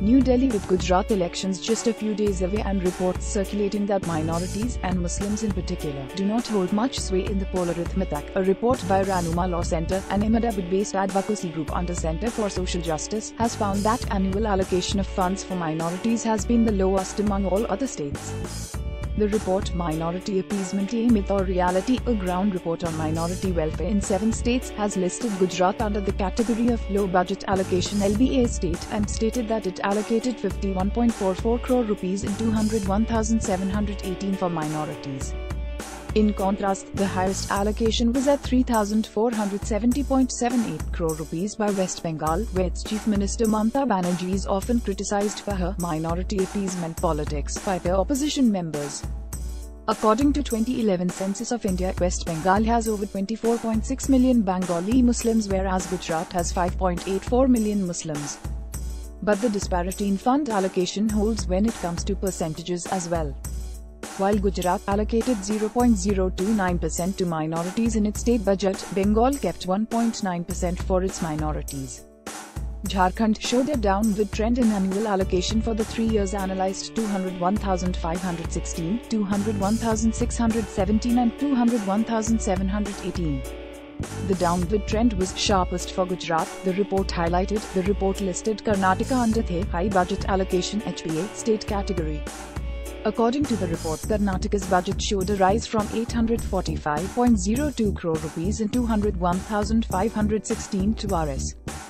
New Delhi. With Gujarat elections just a few days away and reports circulating that minorities, and Muslims in particular, do not hold much sway in the poll arithmetic, a report by Ranuma Law Centre, an Ahmedabad-based advocacy group under Centre for Social Justice, has found that annual allocation of funds for minorities has been the lowest among all other states. The report, Minority Appeasement A Myth or Reality, a ground report on minority welfare in 7 states, has listed Gujarat under the category of low budget allocation LBA state and stated that it allocated 51.44 crore rupees in 201,718 for minorities. In contrast, the highest allocation was at 3,470.78 crore rupees by West Bengal, where its Chief Minister Mamata Banerjee is often criticized for her minority appeasement politics by their opposition members. According to 2011 Census of India, West Bengal has over 24.6 million Bengali Muslims, whereas Gujarat has 5.84 million Muslims. But the disparity in fund allocation holds when it comes to percentages as well. While Gujarat allocated 0.029% to minorities in its state budget, Bengal kept 1.9% for its minorities. Jharkhand showed a downward trend in annual allocation for the 3 years analyzed: 201,516, 201,617 and 201,718. The downward trend was sharpest for Gujarat, the report highlighted. The report listed Karnataka under the high budget allocation HBA state category. According to the report, Karnataka's budget showed a rise from 845.02 crore rupees in 201,516 to Rs.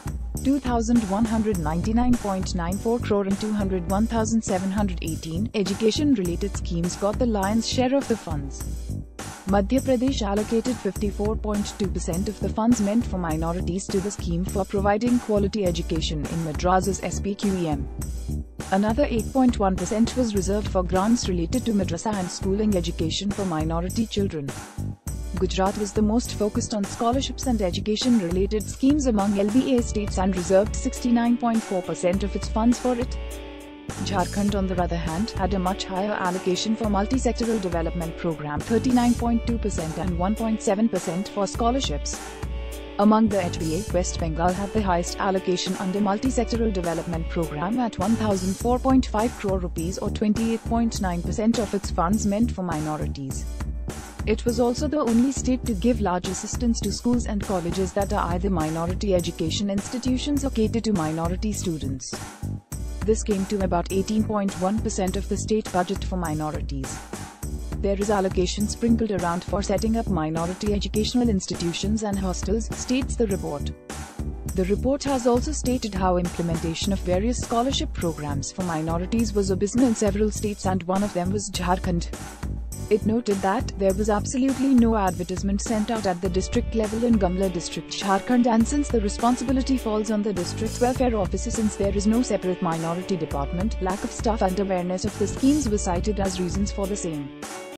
2,199.94 crore in 201,718. Education-related schemes got the lion's share of the funds. Madhya Pradesh allocated 54.2% of the funds meant for minorities to the scheme for providing quality education in Madras's SPQEM. Another 8.1% was reserved for grants related to madrasa and schooling education for minority children. Gujarat was the most focused on scholarships and education-related schemes among LBA states and reserved 69.4% of its funds for it. Jharkhand, on the other hand, had a much higher allocation for multi-sectoral development program, 39.2% and 1.7% for scholarships. Among the HBA, West Bengal had the highest allocation under multi-sectoral development program at 1,004.5 crore rupees or 28.9% of its funds meant for minorities. It was also the only state to give large assistance to schools and colleges that are either minority education institutions or cater to minority students. This came to about 18.1% of the state budget for minorities. There is allocation sprinkled around for setting up minority educational institutions and hostels, states the report. The report has also stated how implementation of various scholarship programs for minorities was abysmal in several states, and one of them was Jharkhand. It noted that there was absolutely no advertisement sent out at the district level in Gumla district, Jharkhand, and since the responsibility falls on the district welfare officer, since there is no separate minority department, lack of staff and awareness of the schemes were cited as reasons for the same.